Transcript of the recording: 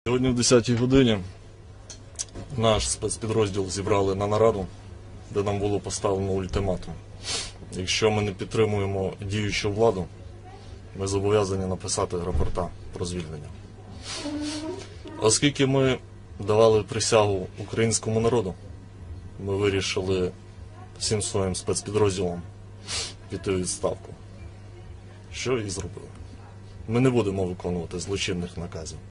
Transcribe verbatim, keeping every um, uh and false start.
Сьогодні в десятій годині наш спецпідрозділ зібрали на нараду, де нам було поставлено ультиматум. Якщо ми не підтримуємо діючу владу, ми зобов'язані написати рапорта про звільнення. Оскільки ми давали присягу українському народу, ми вирішили всім своїм спецпідрозділам піти у відставку. Що і зробили. Ми не будемо виконувати злочинних наказів.